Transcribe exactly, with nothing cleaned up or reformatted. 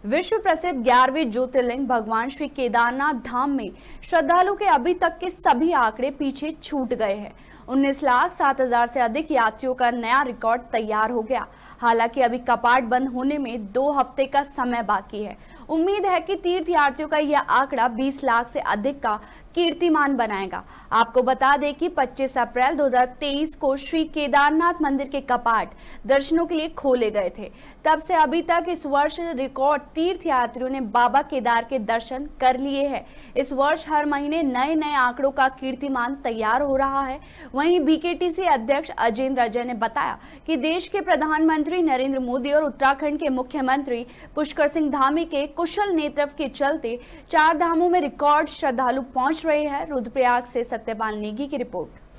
विश्व प्रसिद्ध ग्यारहवें ज्योतिर्लिंग भगवान श्री केदारनाथ धाम में श्रद्धालु के अभी तक के सभी आंकड़े पीछे छूट गए हैं। उन्नीस लाख सात हजार से अधिक यात्रियों का नया रिकॉर्ड तैयार हो गया। हालांकि अभी कपाट बंद होने में दो हफ्ते का समय बाकी है। उम्मीद है कि तीर्थयात्रियों का यह आंकड़ा बीस लाख से अधिक का कीर्तिमान बनाएगा। आपको बता दें कि पच्चीस अप्रैल दो हज़ार तेईस को श्री केदारनाथ मंदिर के कपाट दर्शनों के लिए खोले गए थे। तब से अभी तक इस वर्ष रिकॉर्ड तीर्थयात्रियों ने बाबा केदार के दर्शन कर लिए हैं। इस वर्ष हर महीने नए नए आंकड़ों का कीर्तिमान तैयार हो रहा है। वहीं बीकेटीसी अध्यक्ष अजेंद्र अजय ने बताया कि देश के प्रधानमंत्री नरेंद्र मोदी और उत्तराखंड के मुख्यमंत्री पुष्कर सिंह धामी के कुशल नेतृत्व के चलते चार धामों में रिकॉर्ड श्रद्धालु पहुंच रहे हैं। रुद्रप्रयाग से सत्यपाल नेगी की रिपोर्ट।